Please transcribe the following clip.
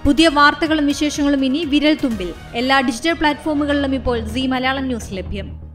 പുതിയ വാർത്തകളും വിശേഷങ്ങളും ഇനി വിരൽ തുമ്പിൽ. എല്ലാ ഡിജിറ്റൽ പ്ലാറ്റ്ഫോമുകളിലും ഇപ്പോൾ സീ മലയാളം ന്യൂസ് ലഭ്യം.